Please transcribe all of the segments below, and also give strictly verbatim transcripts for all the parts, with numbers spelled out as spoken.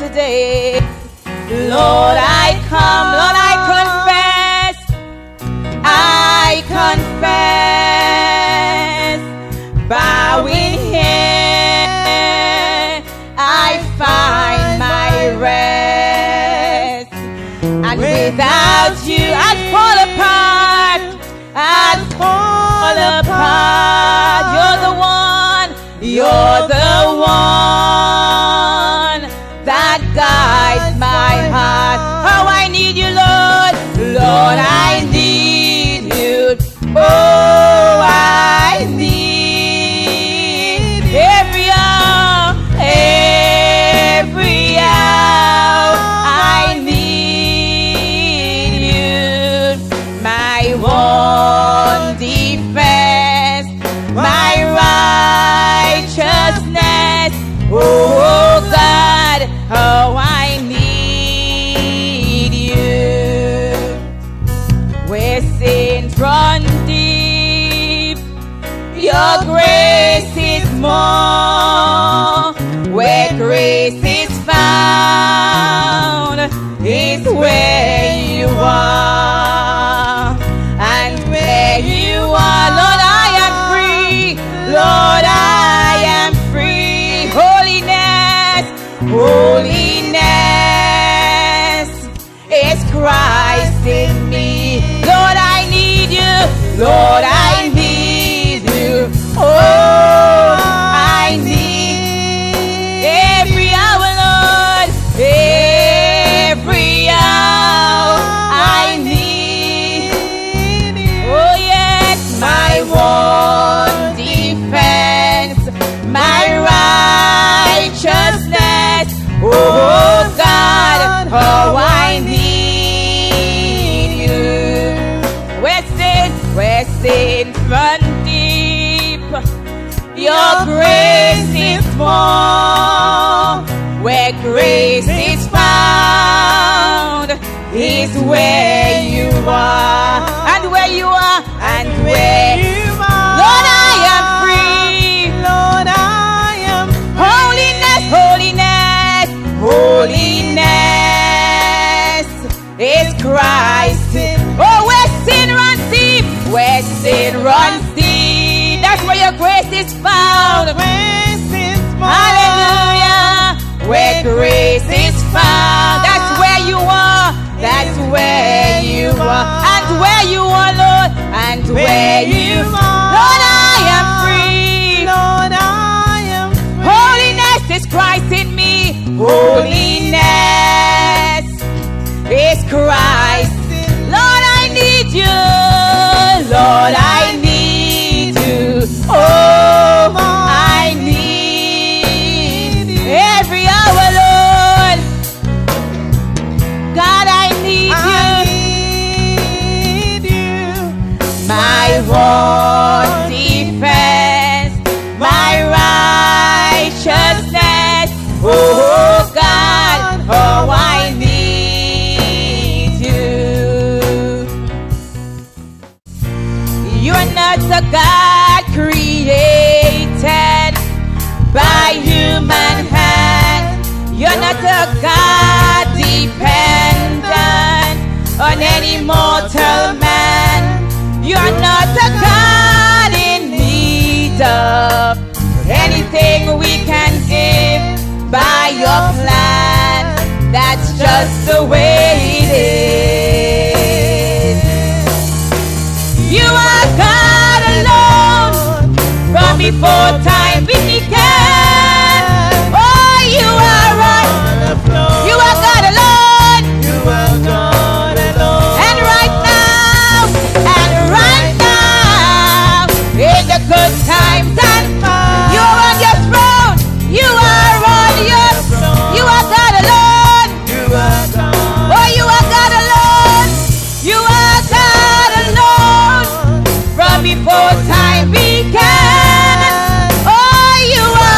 today. Lord, I come, Lord, I confess, I confess, bowing here, I find my rest, and without you I'd fall apart, I'd fall apart. You're the one, you're the one that guides my heart. Oh, I need you, Lord, Lord, I need you. Oh, I need every hour, every hour, I need you. My one defense, my righteousness, oh God, oh I need you. Where sins run deep, your grace is more. Where grace is found is where you are. And where you are, Lord, I am free. Lord, I am free. Holiness, holiness is Christ in me. Lord, I need you. Lord, I need you. Oh, I need every hour, Lord, every hour I need. Oh yes, my one defense, my righteousness, oh God, oh I need you. Where sin, where sin run deep, your grace is more. Where grace is found is where you are. And where you are, and where you are, Lord, I am free. Lord, I am free. Holiness, holiness, holiness is Christ. Oh, where sin runs deep, where sin runs deep, that's where your grace is found. Hallelujah. Where grace is found, that's where you are, that's where you are, and where you are, Lord, and where you are, Lord, I am free. Lord, I am free. Holiness is Christ in me. Holiness is Christ. Lord, I need you. Lord, I need you. Oh, I need every hour, Lord. God, I need you. I need you. My one defense, my righteousness, oh God, oh I need you. You are not a God created by human hand. You're not a God dependent on any mortal man. You're not a God in need of anything we can give by your plan. That's just the way it is. You are God alone from before time began. Oh, you are right. You are God alone. You are God alone. And right now, and right now, in the good times and you're on your throne. You are on your throne. You are God alone. You are God. Oh, you are God alone. You are God alone from before time began. Oh, you are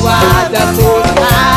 are the good God.